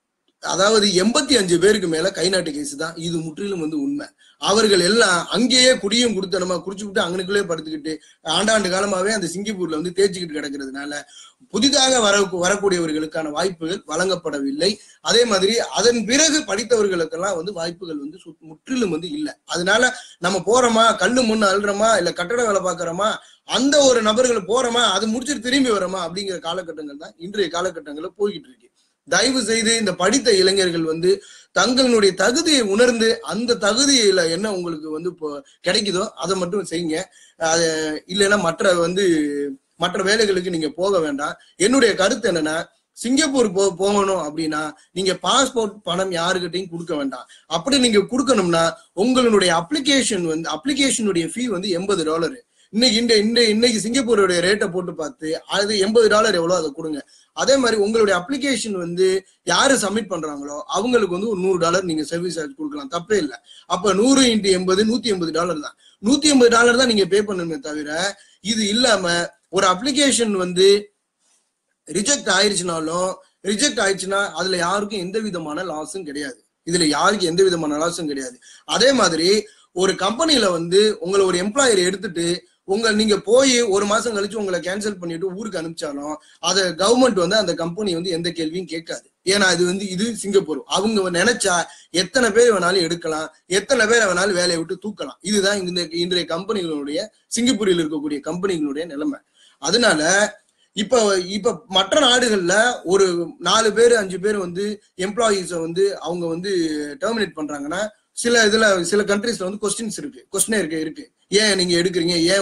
அதாவது 85 பேருக்கு மேல கை நாட்டு கேஸ் தான். இது முற்றிலும் உண்மை. அவர்கள் எல்லாம் அங்கேயே குடியும் குடுத்தனமா குடிச்சுக்கிட்டு அங்கனுக்குள்ளே படுத்துக்கிட்டு ஆண்டாண்டு காலமாவே அந்த சிங்கப்பூர்ல தேய்ச்சிக்கிட்டு கிடக்கிறதுனால புதிதாக வரக்கூடியவர்களுக்கான வாய்ப்புகள் வழங்கப்படவில்லை. அதே மாதிரி அதன் பிறகு படித்தவர்களுக்கெல்லாம் வாய்ப்புகள் முற்றிலும் இல்லை. அதனால நம்ம போறோமா, கல்லு முன்னு அல்றோமா, இல்ல கட்டட வேலை பார்க்கறோமா, அந்த ஒரு நபர்கள் போறோமா, அது முடிச்சுட்டு திரும்பி வரோமா அப்படிங்கிற காலகட்டங்கள் தான் இன்றைய காலகட்டங்கள்ல போய்கிட்டு இருக்கு. தயவு செய்து இந்த படித்த இளைஞர்கள் தங்களுடைய தகுதியை உணர்ந்து அந்த தகுதியில என்ன உங்களுக்கு கிடைக்குதோ அதை மட்டும் செய்யுங்க. அது இல்லைன்னா மற்ற வேலைகளுக்கு நீங்க போக வேண்டாம். என்னுடைய கருத்து என்னன்னா, சிங்கப்பூர் போகணும் அப்படின்னா நீங்க பாஸ்போர்ட் பணம் யாருக்கிட்டையும் கொடுக்க வேண்டாம். அப்படி நீங்க கொடுக்கணும்னா உங்களுடைய அப்ளிகேஷனுடைய ஃபீ $80. இன்னைக்கு சிங்கப்பூருடைய ரேட்டை போட்டு பார்த்து அது $80 எவ்வளோ அதை கொடுங்க. அதே மாதிரி உங்களுடைய அப்ளிகேஷன் யாரு சப்மிட் பண்றாங்களோ அவங்களுக்கு ஒரு $100 நீங்க சர்வீஸ் சார்ஜ் கொடுக்கலாம், தப்பே இல்லை. அப்ப 100 × 80 $180 தான். $180 தான் நீங்க பே பண்ணணுமே தவிர, இது இல்லாம ஒரு அப்ளிகேஷன் ரிஜெக்ட் ஆயிடுச்சுன்னா அதுல யாருக்கும் எந்த விதமான லாஸும் கிடையாது. அதே மாதிரி ஒரு கம்பெனில உங்களை ஒரு எம்ப்ளாயர் எடுத்துட்டு நீங்க போய் ஒரு மாசம் கழிச்சு உங்களை கேன்சல் பண்ணிட்டு ஊருக்கு அனுப்பிச்சாலும் அதை கவர்மெண்ட் அந்த கம்பெனி எந்த கேள்வியும் கேட்காது. ஏன்னா இது சிங்கப்பூர். அவங்க நினைச்சா எத்தனை பேர் வேணாலும் எடுக்கலாம், எத்தனை பேரை வேணாலும் வேலையை விட்டு தூக்கலாம். இதுதான் இன்றைய கம்பெனிகளுடைய, சிங்கப்பூரில் இருக்கக்கூடிய கம்பெனிகளுடைய நிலைமை. அதனால இப்ப மற்ற நாடுகள்ல ஒரு 4 பேர் 5 பேர் எம்ப்ளாயீஸ அவங்க டெர்மினேட் பண்றாங்கன்னா சில கண்ட்ரீஸ்ல கொஸ்டின் இருக்கு. ஏன் நீங்க எடுக்கிறீங்க, ஏன்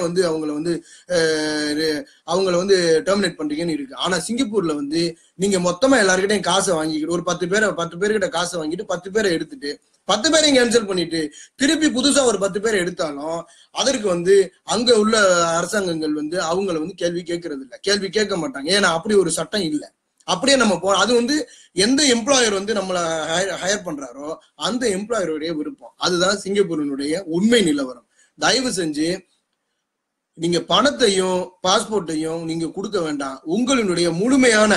அவங்கள டெர்மினேட் பண்றீங்கன்னு இருக்கு. ஆனா சிங்கப்பூர்ல நீங்க மொத்தமா எல்லாருக்கிட்டையும் காசை வாங்கிக்கிட்டு ஒரு 10 பேர்கிட்ட காசை வாங்கிட்டு 10 பேரை எடுத்துட்டு 10 பேரையும் கேன்சல் பண்ணிட்டு திருப்பி புதுசா ஒரு 10 பேரை எடுத்தாலும் அதற்கு அங்க உள்ள அரசாங்கங்கள் அவங்கள கேள்வி கேட்கறது இல்லை, கேள்வி கேட்க மாட்டாங்க. ஏன்னா அப்படி ஒரு சட்டம் இல்லை. அப்படியே நம்ம அது எந்த எம்ப்ளாயர் நம்மள ஹையர் பண்றாரோ அந்த எம்ப்ளாயருடைய விருப்பம். அதுதான் சிங்கப்பூரினுடைய உண்மை நிலவரம். தயவு செஞ்சு நீங்க பணத்தையும் பாஸ்போர்ட்டையும் நீங்க கொடுக்க வேண்டாம். உங்களுடைய முழுமையான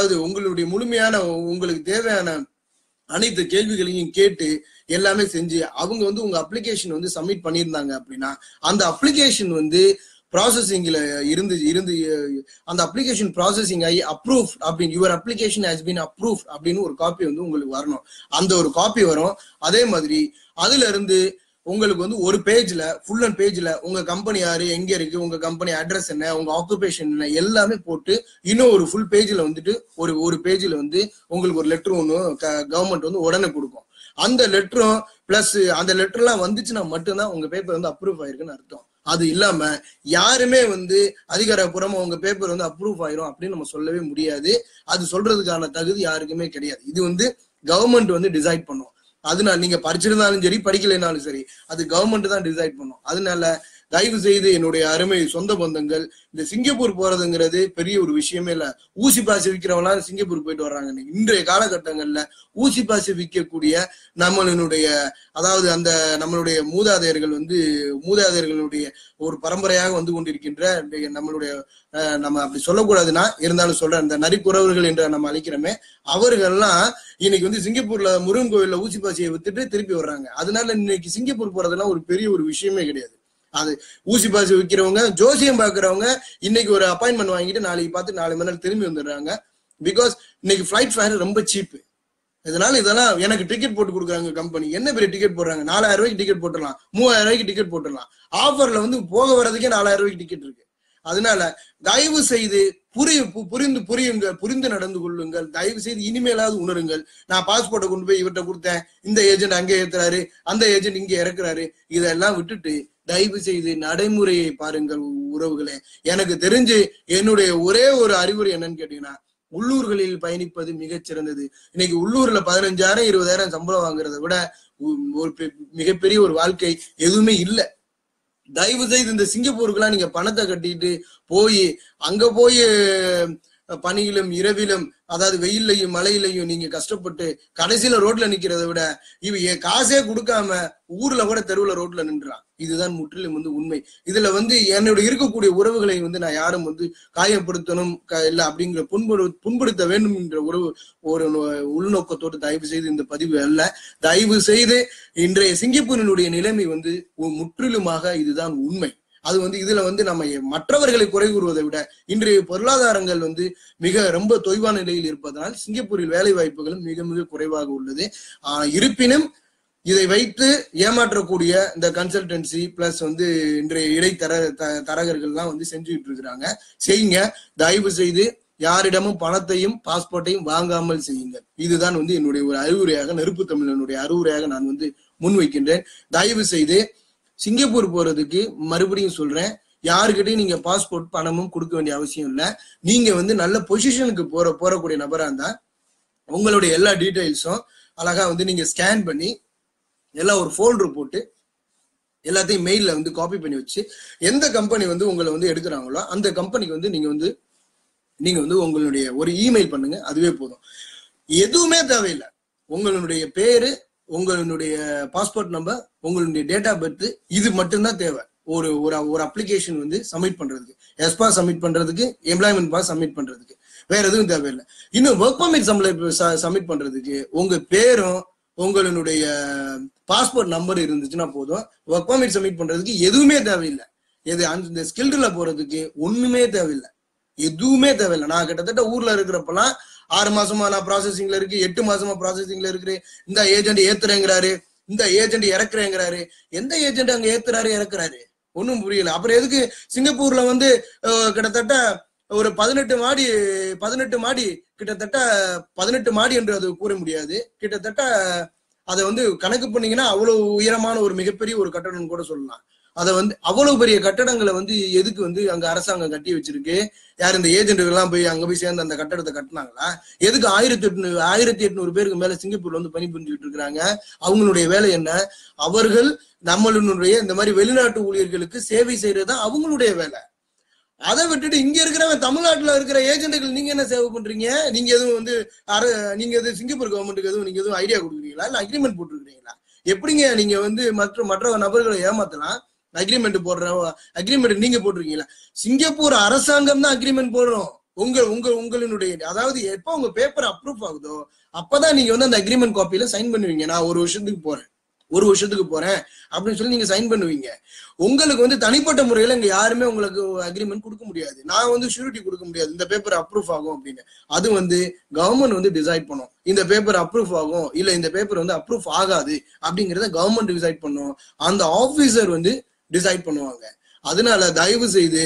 உங்களுக்கு தேவையான அனைத்து கேள்விகளையும் கேட்டு எல்லாமே செஞ்சு அவங்க உங்க அப்ளிகேஷன் சப்மிட் பண்ணியிருந்தாங்க அப்படின்னா அந்த அப்ளிகேஷன் ப்ராசஸிங்ல இருந்து அந்த அப்ளிகேஷன் ப்ராசஸிங் ஆகி அப்ரூவ் அப்படின்னு your application has been approve அப்படின்னு ஒரு காப்பி உங்களுக்கு வரணும். அந்த ஒரு காப்பி வரும். அதே மாதிரி அதுல இருந்து உங்களுக்கு ஒரு பேஜ்ல ஃபுல் அண்ட் பேஜ்ல உங்க கம்பெனி யாரு, எங்க இருக்கு, உங்க கம்பெனி அட்ரஸ் என்ன, உங்க ஆக்குபேஷன் என்ன எல்லாமே போட்டு இன்னும் ஒரு ஃபுல் பேஜ்ல ஒரு பேஜ்ல உங்களுக்கு ஒரு லெட்டர் ஒன்று கவர்மெண்ட் உடனே கொடுக்கும். அந்த லெட்டரும் பிளஸ் அந்த லெட்டர்லாம் வந்துச்சுன்னா மட்டும்தான் உங்க பேப்பர் அப்ரூவ் ஆயிருக்குன்னு அர்த்தம். அது இல்லாம யாருமே அதிகாரப்பூர்வமா உங்க பேப்பர் அப்ரூவ் ஆயிரும் அப்படின்னு நம்ம சொல்லவே முடியாது. அது சொல்றதுக்கான தகுதி யாருக்குமே கிடையாது. இது கவர்மெண்ட் டிசைட் பண்ணும். அதனால நீங்க படிச்சிருந்தாலும் சரி படிக்கலைனாலும் சரி அது கவர்மெண்ட் தான் டிசைட் பண்ணும். அதனால தயவு செய்து என்னுடைய அருமை சொந்த பந்தங்கள், இந்த சிங்கப்பூர் போறதுங்கிறது பெரிய ஒரு விஷயமே இல்ல. ஊசி பாசி விற்கிறவங்களாம் சிங்கப்பூர் போயிட்டு வர்றாங்க. இன்றைய காலகட்டங்கள்ல ஊசி பாசி விற்கக்கூடிய நம்மளுடைய நம்மளுடைய மூதாதையர்களுடைய ஒரு பரம்பரையாக கொண்டிருக்கின்ற நம்மளுடைய நம்ம அப்படி சொல்லக்கூடாதுன்னா இருந்தாலும் சொல்றேன், இந்த நரிக்குறவர்கள் என்று நம்ம அழைக்கிறோமே அவர்கள்லாம் இன்னைக்கு சிங்கப்பூர்ல முருகன் கோவில்ல ஊசி பாசியை வித்துட்டு திருப்பி வர்றாங்க. அதனால இன்னைக்கு சிங்கப்பூர் போறதெல்லாம் ஒரு பெரிய ஒரு விஷயமே கிடையாது. அது ஊசி பாசி விற்கிறவங்க, ஜோசியம் பாக்குறவங்க இன்னைக்கு ஒரு அப்பாயின்மெண்ட் வாங்கிட்டு நாளைக்கு பார்த்து 4 மணி நேரம் திரும்பி வந்துடுறாங்க. பிகாஸ் இன்னைக்கு ஃபிளைட் ஃபேர் ரொம்ப சீப்பு. இதெல்லாம் எனக்கு டிக்கெட் போட்டு கொடுக்குறாங்க கம்பெனி. என்ன பெரிய டிக்கெட் போடுறாங்க? 4000 ரூபாய்க்கு டிக்கெட் போட்டுடலாம், 3000 ரூபாய்க்கு டிக்கெட் போட்டுடலாம். ஆஃபர்ல போக வர்றதுக்கே 4000 ரூபாய்க்கு டிக்கெட் இருக்கு. அதனால தயவு செய்து புரிந்து நடந்து கொள்ளுங்கள். தயவு செய்து இனிமேலாவது உணருங்கள். நான் பாஸ்போர்ட்டை கொண்டு போய் இவர்கிட்ட கொடுத்தேன், இந்த ஏஜென்ட் அங்கே ஏத்துறாரு, அந்த ஏஜென்ட் இங்க இறக்குறாரு, இதெல்லாம் விட்டுட்டு தயவு செய்து நடைமுறையை பாருங்கள் உறவுகளே. எனக்கு தெரிஞ்சு என்னுடைய ஒரே ஒரு அறிவுரை என்னன்னு கேட்டீங்கன்னா, உள்ளூர்களில் பயணிப்பது மிகச்சிறந்தது. இன்னைக்கு உள்ளூர்ல 15,000 20,000 சம்பளம் வாங்குறத விட ஒரு மிகப்பெரிய ஒரு வாழ்க்கை எதுவுமே இல்லை. தயவு செய்து இந்த சிங்கப்பூருக்குலாம் நீங்க பணத்தை கட்டிட்டு அங்க போய் பனியிலும் இரவிலும் அதாவது வெயிலையும் மழையிலையும் நீங்க கஷ்டப்பட்டு கடைசியில ரோட்ல நிக்கிறதை விட காசே கொடுக்காம ஊர்ல கூட தெருவுல ரோட்ல நின்றான். இதுதான் முற்றிலும் உண்மை. இதுல என்னோட இருக்கக்கூடிய உறவுகளை நான் யாரும் காயப்படுத்தணும் இல்ல அப்படிங்கிற புண்படுத்த வேண்டும் என்ற ஒரு உள்நோக்கத்தோடு தயவு செய்து இந்த பதிவு அல்ல. தயவு செய்து இன்றைய சிங்கப்பூரினுடைய நிலைமை முற்றிலுமாக இதுதான் உண்மை. அது இதுல நம்ம மற்றவர்களை குறை கூறுவதை விட இன்றைய பொருளாதாரங்கள் மிக ரொம்ப தொய்வான நிலையில் இருப்பதனால் சிங்கப்பூரில் வேலை வாய்ப்புகளும் மிக மிக குறைவாக உள்ளது. இருப்பினும் இதை வைத்து ஏமாற்றக்கூடிய இந்த கன்சல்டன்சி பிளஸ் இன்றைய தரகர்கள்லாம் செஞ்சுட்டு இருக்கிறாங்க. செய்யுங்க, தயவு செய்து யாரிடமும் பணத்தையும் பாஸ்போர்ட்டையும் வாங்காமல் செய்யுங்க. இதுதான் என்னுடைய ஒரு அறிவுரையாக, நெருப்பு தமிழனுடைய அறிவுரையாக நான் முன்வைக்கின்றேன். தயவு செய்து சிங்கப்பூர் போறதுக்கு மறுபடியும் சொல்றேன், யாருக்கிட்டையும் நீங்க பாஸ்போர்ட் பணமும் கொடுக்க வேண்டிய அவசியம் இல்லை. நீங்க நல்ல பொசிஷனுக்கு போறக்கூடிய நபரா இருந்தா உங்களுடைய எல்லா டீடைல்ஸும் அழகா நீங்க ஸ்கேன் பண்ணி எல்லாம் ஒரு ஃபோல்டர் போட்டு எல்லாத்தையும் மெயில்ல காப்பி பண்ணி வச்சு எந்த கம்பெனி உங்களை எடுக்கிறாங்களோ அந்த கம்பெனிக்கு நீங்க உங்களுடைய ஒரு இமெயில் பண்ணுங்க. அதுவே போதும், எதுவுமே தேவையில்லை. உங்களுடைய பேரு, உங்களுடைய பாஸ்போர்ட் நம்பர், உங்களுடைய டேட் ஆஃப் பர்த், இது மட்டும்தான் தேவை. ஒரு ஒரு அப்ளிகேஷன் சப்மிட் பண்றதுக்கு, எஸ்பாஸ் சப்மிட் பண்றதுக்கு, எம்ப்ளாய்மெண்ட் பாஸ் சப்மிட் பண்றதுக்கு வேற எதுவும் தேவையில்லை. இன்னும் ஒர்க் பர்மிட் சப்மிட் பண்றதுக்கு உங்க பேரும் உங்களுடைய பாஸ்போர்ட் நம்பர் இருந்துச்சுன்னா போதும். ஒர்க் பர்மிட் சப்மிட் பண்றதுக்கு எதுவுமே தேவையில்லை. அந்த ஸ்கில்டுல போறதுக்கு ஒண்ணுமே தேவையில்லை, எதுவுமே தேவையில்லை. நான் கிட்டத்தட்ட ஊர்ல இருக்கிறப்பெல்லாம் 6 மாசமா நான் ப்ராசஸிங்ல இருக்கு, 8 மாசமா ப்ராசஸிங்ல இருக்கு. இந்த ஏஜென்ட் ஏத்துறேங்கிறாரு, இந்த ஏஜென்ட் இறக்குறேங்கிறாரு. எந்த ஏஜென்ட் அங்க ஏத்துறாரு இறக்குறாரு ஒன்னும் புரியல. அப்புறம் எதுக்கு சிங்கப்பூர்ல கிட்டத்தட்ட ஒரு 18 மாடி கிட்டத்தட்ட 18 மாடி என்று அது கூற முடியாது. கிட்டத்தட்ட அதை கணக்கு பண்ணீங்கன்னா அவ்வளவு உயரமான ஒரு மிகப்பெரிய ஒரு கட்டடம் கூட சொல்லலாம். அதை அவ்வளவு பெரிய கட்டடங்களை எதுக்கு அங்க அரசாங்கம் கட்டி வச்சிருக்கு? யார் இந்த ஏஜென்ட்டுகள் எல்லாம் அங்க போய் சேர்ந்து அந்த கட்டடத்தை கட்டினாங்களா? எதுக்கு 1800 பேருக்கு மேல சிங்கப்பூர்ல பணிபுரிஞ்சுட்டு இருக்கிறாங்க? அவங்களுடைய வேலை என்ன? அவர்கள் நம்மளுடைய இந்த மாதிரி வெளிநாட்டு ஊழியர்களுக்கு சேவை செய்யறதுதான் அவங்களுடைய வேலை. அதை விட்டுட்டு இங்க இருக்கிறவங்க தமிழ்நாட்டுல இருக்கிற ஏஜென்ட்டுகள் நீங்க என்ன சேவை பண்றீங்க? நீங்க எதுவும் நீங்க எதுவும் சிங்கப்பூர் கவர்மெண்ட்டுக்கு எதுவும் ஐடியா கொடுக்குறீங்களா? இல்ல அக்ரிமெண்ட் போட்டுருக்கீங்களா? எப்படிங்க நீங்க மற்ற நபர்களை ஏமாத்தலாம்? அக்ரிமெண்ட் நீங்க போட்டிருக்கீங்களா? சிங்கப்பூர் அரசாங்கம் தான் அக்ரிமெண்ட் போடுறோம். உங்களுடைய அதாவது எப்ப உங்க பேப்பர் அப்ரூவ் ஆகுதோ அப்பதான் நீங்க அந்த அக்ரிமெண்ட் காப்பியில சைன் பண்ணுவீங்க. நான் ஒரு வருஷத்துக்கு போறேன் அப்படின்னு சொல்லி நீங்க சைன் பண்ணுவீங்க. உங்களுக்கு தனிப்பட்ட முறையில இங்க யாருமே உங்களுக்கு அக்ரிமெண்ட் கொடுக்க முடியாது. நான் ஷூரிட்டி கொடுக்க முடியாது இந்த பேப்பர் அப்ரூவ் ஆகும் அப்படின்னு. அது கவர்மெண்ட் டிசைட் பண்ணும். இந்த பேப்பர் அப்ரூவ் ஆகும் இல்ல இந்த பேப்பர் அப்ரூவ் ஆகாது அப்படிங்கறத கவர்மெண்ட் டிசைட் பண்ணும். அந்த ஆபீசர் டிசைட் பண்ணுவாங்க. அதனால தயவு செய்து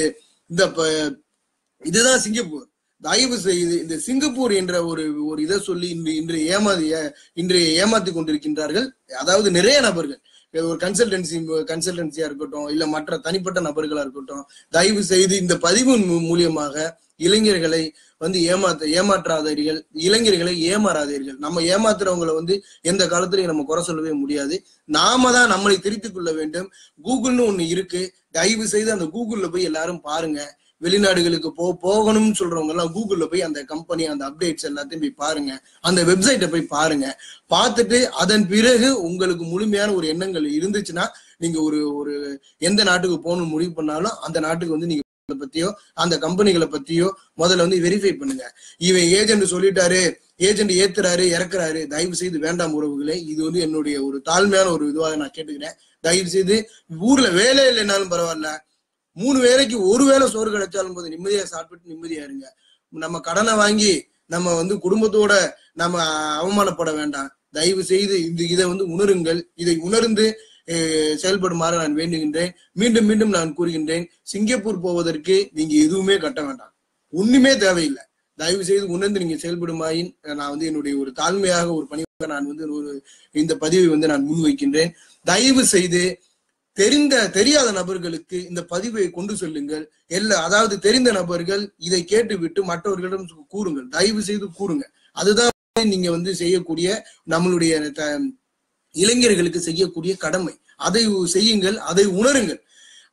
இதுதான் சிங்கப்பூர். தயவு செய்து இந்த சிங்கப்பூர் என்ற ஒரு இதை சொல்லி இன்றைய ஏமாத்தி கொண்டிருக்கின்றார்கள். அதாவது நிறைய நபர்கள், ஒரு கன்சல்டன்சியா இருக்கட்டும் இல்ல மற்ற தனிப்பட்ட நபர்களா இருக்கட்டும், தயவு செய்து இந்த பதிவு மூலியமாக இளைஞர்களை ஏமாற்றாதீர்கள், இளைஞர்களை ஏமாறாதீர்கள். நம்ம ஏமாத்துறவங்களை எந்த காலத்திலையும் நம்ம குறை சொல்லவே முடியாது. நாம தான் நம்மளை திருத்திக் கொள்ள வேண்டும். கூகுள்னு ஒண்ணு இருக்கு, தயவு செய்து அந்த கூகுள்ல போய் எல்லாரும் பாருங்க. வெளிநாடுகளுக்கு போகணும்னு சொல்றவங்க எல்லாம் கூகுள்ல போய் அந்த கம்பெனி அந்த அப்டேட்ஸ் எல்லாத்தையும் போய் பாருங்க, அந்த வெப்சைட்டை போய் பாருங்க. பார்த்துட்டு அதன் பிறகு உங்களுக்கு முழுமையான ஒரு எண்ணங்கள் இருந்துச்சுன்னா நீங்க ஒரு எந்த நாட்டுக்கு போகணும்னு முடிவு பண்ணாலும் அந்த நாட்டுக்கு நீங்க பத்தியோ அந்த கம்பெனிகளை பத்தியோ முதல்ல வெரிஃபை பண்ணுங்க. இவன் ஏஜென்ட் சொல்லிட்டாரு, ஏஜென்ட் ஏத்துறாரு இறக்குறாரு, தயவு செய்து வேண்டாம் உறவுகளே. இது என்னுடைய ஒரு தாழ்மையான ஒரு இதுவாக நான் கேட்டுக்கிறேன். தயவு செய்து ஊர்ல வேலை இல்லைன்னாலும் பரவாயில்ல, 3 வேளைக்கு ஒரு வேளை சோறு கிடைச்சாலும் போது நிம்மதியா சாப்பிட்டு நிம்மதியா இருங்க. நம்ம கடனை வாங்கி நம்ம குடும்பத்தோட நம்ம அவமானப்பட வேண்டாம். தயவு செய்து இதை உணருங்கள். இதை உணர்ந்து செயல்படுமாறு நான் வேண்டுகின்றேன். மீண்டும் மீண்டும் நான் கூறுகின்றேன், சிங்கப்பூர் போவதற்கு நீங்க எதுவுமே கட்ட வேண்டாம், ஒண்ணுமே தேவையில்லை. தயவு செய்து உணர்ந்து நீங்க செயல்படுமாயின் நான் என்னுடைய ஒரு தாழ்மையாக ஒரு பணிவாக நான் இந்த பதிவை நான் முன்வைக்கின்றேன். தயவு செய்து தெரியாத நபர்களுக்கு இந்த பதிவை கொண்டு செல்லுங்கள். அதாவது தெரிந்த நபர்கள் இதை கேட்டு விட்டு மற்றவர்களிடம் கூறுங்கள், தயவு செய்து கூறுங்க. அதுதான் நீங்க செய்யக்கூடிய நம்மளுடைய இளைஞர்களுக்கு செய்யக்கூடிய கடமை. அதை செய்யுங்கள், அதை உணருங்கள்.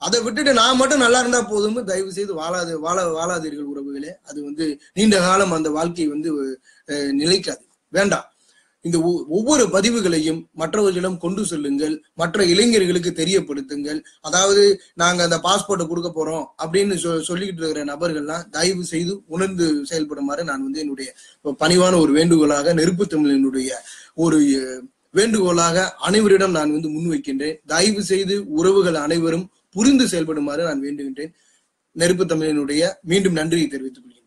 அதை விட்டுட்டு நான் மட்டும் நல்லா இருந்தா போதும் தயவு செய்து வாழாதீர்கள் உறவுகளே. அது வந்து நீண்ட காலம் அந்த வாழ்க்கை வந்து நிலைக்காது. வேண்டாம். இந்த ஒவ்வொரு பதிவுகளையும் மற்றவர்களிடம் கொண்டு செல்லுங்கள், மற்ற இளைஞர்களுக்கு தெரியப்படுத்துங்கள். அதாவது நாங்க அந்த பாஸ்போர்ட்டை கொடுக்க போறோம் அப்படின்னு சொல்லிக்கிட்டு இருக்கிற நபர்கள்லாம் தயவு செய்து உணர்ந்து செயல்படுமாறு நான் வந்து என்னுடைய பணிவான ஒரு வேண்டுகோளாக, நெருப்பு தமிழனுடைய ஒரு வேண்டுகோளாக அனைவரிடம் நான் வந்து முன்வைக்கின்றேன். தயவு செய்து உறவுகள் அனைவரும் புரிந்து செயல்படுமாறு நான் வேண்டுகின்றேன். நெருப்பு தமிழனுடைய மீண்டும் நன்றியை தெரிவித்துக் கொள்கிறேன்.